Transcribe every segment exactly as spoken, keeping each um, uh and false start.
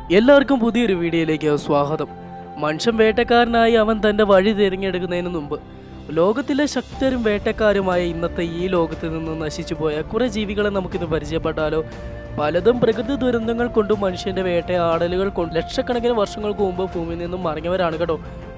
എല്ലാവർക്കും പുതിയൊരു വീഡിയോയിലേക്ക് സ്വാഗതം. മനുഷ്യൻ വേട്ടക്കാരനായി അവൻ തൻ്റെ വഴി തിരഞ്ഞെടുക്കുന്നതിന് മുമ്പ് ലോകത്തിലെ ശക്തരും വേട്ടക്കാരുമായ ഇന്നത്തെ ഈ ലോകത്ത് നിന്ന് നശിച്ചു പോയ കുറേ ജീവികളെ നമുക്കിന്ന് പരിചയപ്പെട്ടാലോ? പലതും പ്രകൃതി ദുരന്തങ്ങൾ കൊണ്ടും മനുഷ്യൻ്റെ വേട്ടയാടലുകൾ കൊണ്ട് ലക്ഷക്കണക്കിന് വർഷങ്ങൾക്ക് മുമ്പ് ഭൂമിയിൽ നിന്നും മറഞ്ഞവരാണ് കേട്ടോ.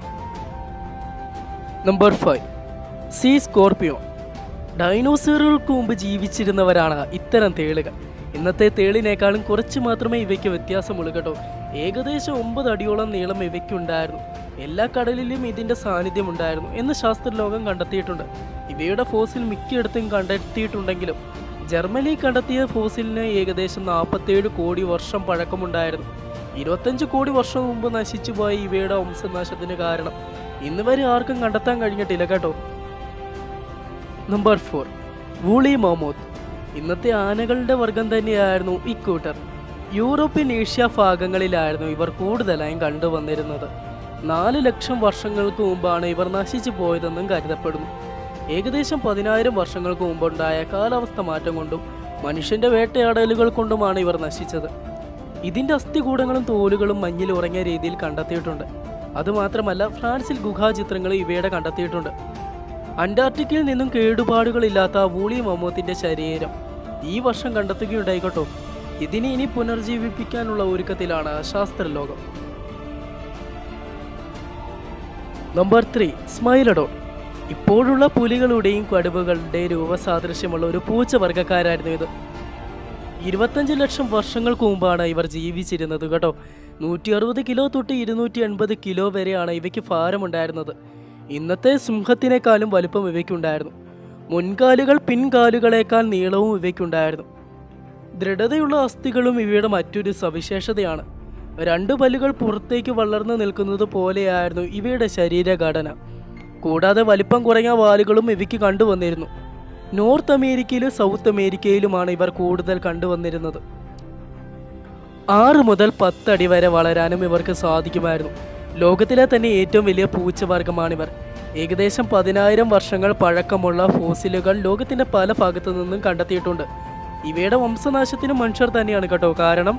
Number five, sea scorpio. ഡൈനോസറുകൾക്ക് മുമ്പ് ജീവിച്ചിരുന്നവരാണ് ഇത്തരം തേളുകൾ. ഇന്നത്തെ തേളിനേക്കാളും കുറച്ച് മാത്രമേ ഇവയ്ക്ക് വ്യത്യാസമുള്ളൂ കേട്ടോ. ഏകദേശം ഒമ്പത് അടിയോളം നീളം ഇവയ്ക്കുണ്ടായിരുന്നു. എല്ലാ കടലിലും ഇതിൻ്റെ സാന്നിധ്യം ഉണ്ടായിരുന്നു എന്ന് ശാസ്ത്രലോകം കണ്ടെത്തിയിട്ടുണ്ട്. ഇവയുടെ ഫോസിൽ മിക്കയിടത്തും കണ്ടെത്തിയിട്ടുണ്ടെങ്കിലും ജർമ്മനി കണ്ടെത്തിയ ഫോസിലിന് ഏകദേശം നാൽപ്പത്തേഴ് കോടി വർഷം പഴക്കമുണ്ടായിരുന്നു. ഇരുപത്തഞ്ച് കോടി വർഷം മുമ്പ് നശിച്ചുപോയ ഇവയുടെ വംശനാശത്തിന് കാരണം ഇന്ന് വരെ ആർക്കും കണ്ടെത്താൻ കഴിഞ്ഞിട്ടില്ല കേട്ടോ. Number four, woolly mammoth. ഇന്നത്തെ ആനകളുടെ വർഗം തന്നെയായിരുന്നു ഇക്കൂട്ടർ. യൂറോപ്യൻ ഏഷ്യ ഭാഗങ്ങളിലായിരുന്നു ഇവർ കൂടുതലായും കണ്ടുവന്നിരുന്നത്. നാല് ലക്ഷം വർഷങ്ങൾക്ക് മുമ്പാണ് ഇവർ നശിച്ചു പോയതെന്നും കരുതപ്പെടുന്നു. ഏകദേശം പതിനായിരം വർഷങ്ങൾക്ക് മുമ്പുണ്ടായ കാലാവസ്ഥ മാറ്റം കൊണ്ടും മനുഷ്യൻ്റെ വേട്ടയാടലുകൾ കൊണ്ടുമാണ് ഇവർ നശിച്ചത്. ഇതിൻ്റെ അസ്ഥികൂടങ്ങളും തോലുകളും മഞ്ഞിൽ ഉറങ്ങിയ രീതിയിൽ കണ്ടെത്തിയിട്ടുണ്ട്. അതുമാത്രമല്ല, ഫ്രാൻസിൽ ഗുഹാചിത്രങ്ങൾ ഇവയുടെ കണ്ടെത്തിയിട്ടുണ്ട്. അന്റാർട്ടിക്കയിൽ നിന്നും കേടുപാടുകളില്ലാത്ത വൂളി മമോത്തിൻ്റെ ശരീരം ഈ വർഷം കണ്ടെത്തുകയുണ്ടായിക്കോട്ടോ. ഇതിനെ ഇനി പുനർജീവിപ്പിക്കാനുള്ള ഒരുക്കത്തിലാണ് ശാസ്ത്രലോകം. Number three, smilodon. ഇപ്പോഴുള്ള പുലികളുടെയും കടുവകളുടെയും രൂപസാദൃശ്യമുള്ള ഒരു പൂച്ച വർഗ്ഗക്കാരായിരുന്നു ഇത്. ഇരുപത്തഞ്ച് ലക്ഷം വർഷങ്ങൾക്ക് മുമ്പാണ് ഇവർ ജീവിച്ചിരുന്നത് കേട്ടോ. നൂറ്റി അറുപത് കിലോ തൊട്ട് ഇരുന്നൂറ്റി എൺപത് കിലോ വരെയാണ് ഇവയ്ക്ക് ഭാരമുണ്ടായിരുന്നത്. ഇന്നത്തെ സിംഹത്തിനേക്കാളും വലുപ്പം ഇവയ്ക്കുണ്ടായിരുന്നു. മുൻകാലുകൾ പിൻകാലുകളേക്കാൾ നീളവും ഇവയ്ക്കുണ്ടായിരുന്നു. ദൃഢതയുള്ള അസ്ഥികളും ഇവയുടെ മറ്റൊരു സവിശേഷതയാണ്. രണ്ടു പല്ലുകൾ പുറത്തേക്ക് വളർന്നു നിൽക്കുന്നത് പോലെയായിരുന്നു ഇവയുടെ ശരീരഘടന. കൂടാതെ വലിപ്പം കുറഞ്ഞ വാലുകളും ഇവയ്ക്ക് കണ്ടുവന്നിരുന്നു. നോർത്ത് അമേരിക്കയിലും സൗത്ത് അമേരിക്കയിലുമാണ് ഇവർ കൂടുതൽ കണ്ടുവന്നിരുന്നത്. ആറ് മുതൽ പത്തടി വരെ വളരാനും ഇവർക്ക് സാധിക്കുമായിരുന്നു. ലോകത്തിലെ തന്നെ ഏറ്റവും വലിയ പൂച്ചവർഗമാണിവർ. ഏകദേശം പതിനായിരം വർഷങ്ങൾ പഴക്കമുള്ള ഫോസിലുകൾ ലോകത്തിൻ്റെ പല ഭാഗത്തു നിന്നും കണ്ടെത്തിയിട്ടുണ്ട്. ഇവയുടെ വംശനാശത്തിന് മനുഷ്യർ തന്നെയാണ് കേട്ടോ കാരണം.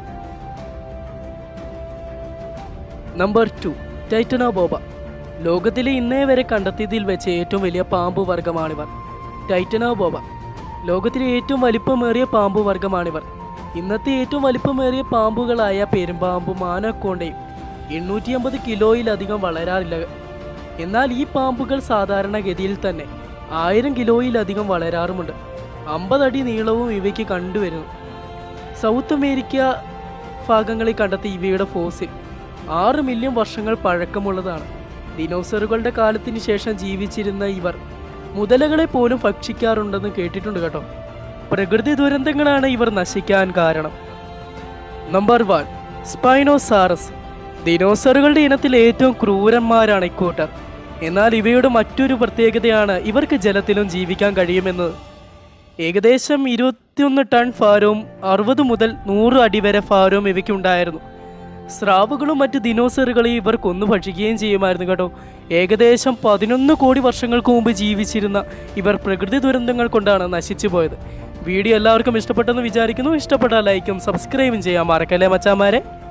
Number two, titanoboa. ലോകത്തിലെ ഇന്നേ വരെ കണ്ടെത്തിയതിൽ വെച്ച് ഏറ്റവും വലിയ പാമ്പ് വർഗമാണിവർ. ടൈറ്റനോബോബ ലോകത്തിലെ ഏറ്റവും വലിപ്പമേറിയ പാമ്പ് വർഗമാണിവർ. ഇന്നത്തെ ഏറ്റവും വലിപ്പമേറിയ പാമ്പുകളായ പെരുമ്പാമ്പും ആനക്കോണ്ടയും എണ്ണൂറ്റി അമ്പത് കിലോയിലധികം വളരാറില്ല. എന്നാൽ ഈ പാമ്പുകൾ സാധാരണഗതിയിൽ തന്നെ ആയിരം കിലോയിലധികം വളരാറുമുണ്ട്. അമ്പതടി നീളവും ഇവയ്ക്ക് കണ്ടുവരുന്നു. സൗത്ത് അമേരിക്ക ഭാഗങ്ങളിൽ കണ്ടെത്തിയ ഇവയുടെ ഫോസിൽ ആറ് മില്യൺ വർഷങ്ങൾ പഴക്കമുള്ളതാണ്. ഡിനോസറുകളുടെ കാലത്തിന് ശേഷം ജീവിച്ചിരുന്ന ഇവർ മുതലകളെ പോലും ഭക്ഷിക്കാറുണ്ടെന്ന് കേട്ടിട്ടുണ്ട് കേട്ടോ. പ്രകൃതി ദുരന്തങ്ങളാണ് ഇവർ നശിക്കാൻ കാരണം. Number one, സ്പൈനോസാറസ്. ദിനോസറുകളുടെ ഇനത്തിൽ ഏറ്റവും ക്രൂരന്മാരാണ് ഇക്കൂട്ടർ. എന്നാൽ ഇവയുടെ മറ്റൊരു പ്രത്യേകതയാണ് ഇവർക്ക് ജലത്തിലും ജീവിക്കാൻ കഴിയുമെന്നത്. ഏകദേശം ഇരുപത്തിയൊന്ന് ടൺ ഭാരവും അറുപത് മുതൽ നൂറ് അടി വരെ ഭാരവും ഇവയ്ക്കുണ്ടായിരുന്നു. സ്രാവുകളും മറ്റ് ദിനോസറുകളെയും ഇവർ കൊന്നു ഭക്ഷിക്കുകയും ചെയ്യുമായിരുന്നു കേട്ടോ. ഏകദേശം പതിനൊന്ന് കോടി വർഷങ്ങൾക്ക് മുമ്പ് ജീവിച്ചിരുന്ന ഇവർ പ്രകൃതി ദുരന്തങ്ങൾ കൊണ്ടാണ് നശിച്ചു പോയത്. വീഡിയോ എല്ലാവർക്കും ഇഷ്ടപ്പെട്ടെന്ന് വിചാരിക്കുന്നു. ഇഷ്ടപ്പെട്ടാൽ ലൈക്കും സബ്സ്ക്രൈബും ചെയ്യാൻ മറക്കല്ലേ മച്ചാമാരെ.